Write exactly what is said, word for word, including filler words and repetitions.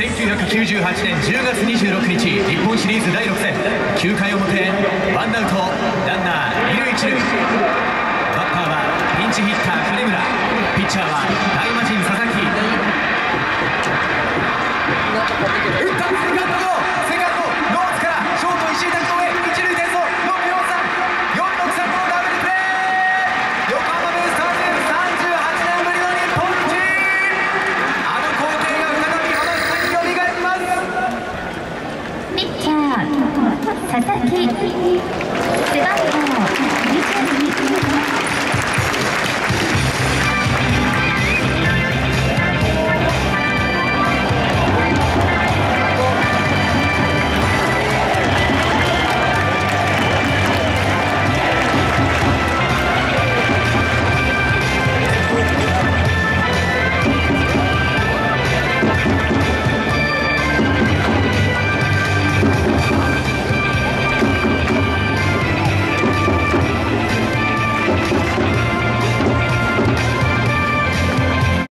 せんきゅうひゃくきゅうじゅうはちねんじゅうがつにじゅうろくにち、日本シリーズだいろく戦、きゅうかい表、ワンアウトランナー二塁一塁。バッターはピンチヒッター金村、ピッチャーは大魔神佐々木。打ったセカンドゴロ、セカンドノーズからショート石井拓郎へ一塁転送。ろくよんさん、よんろくさんのダブルプレー。横浜ベイスターズさんじゅうはちねんぶりの日本一。あの光景が再び浜下によみがえります。 ピッチャー佐々木、背番号